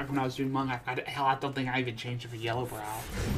like when I was doing Monk. Hell, I don't think I even changed it for Yellow Brow.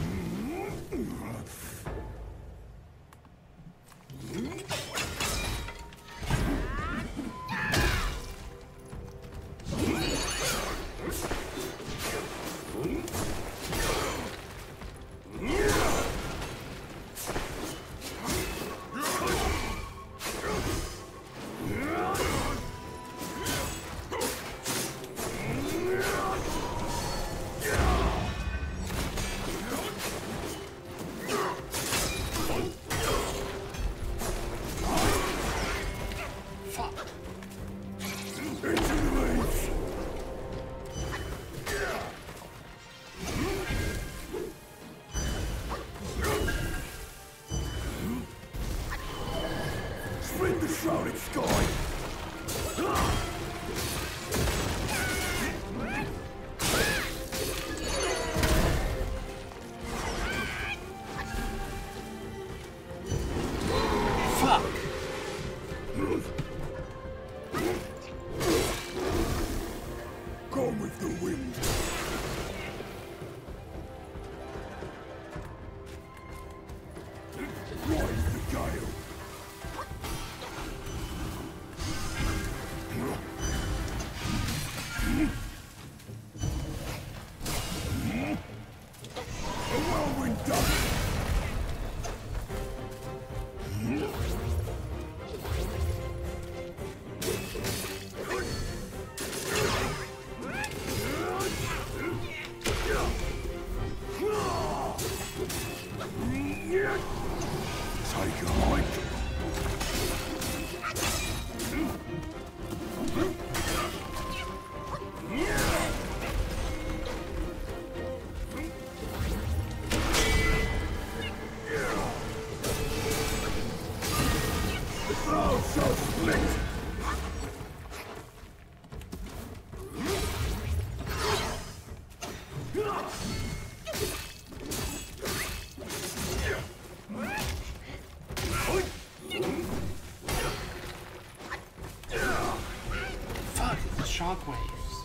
Shockwaves.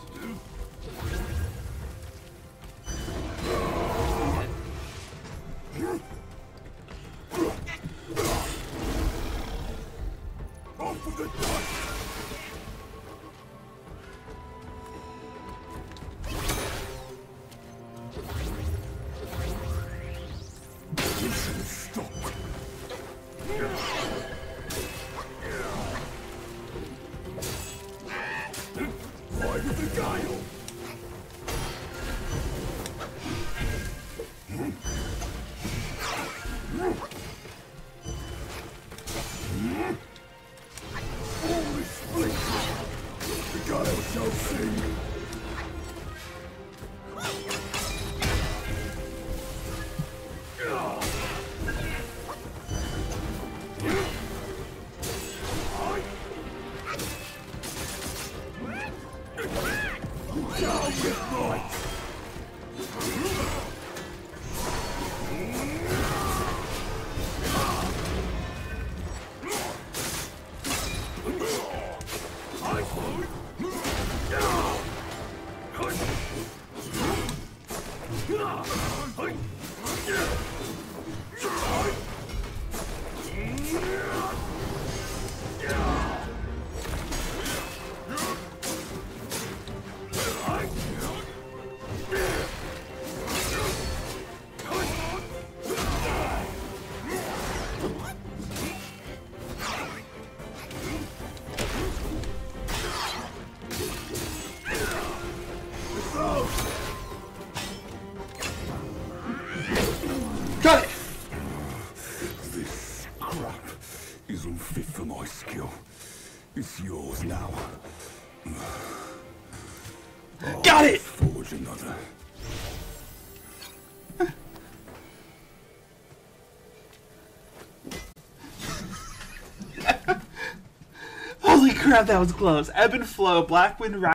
Off of the dust! You should have stopped. Why with the guile? Holy split! The guile shall sing! Got it! This crap is unfit for my skill. It's yours now. Got it! Forge another. Holy crap, that was close. Ebb and Flow, Black Wind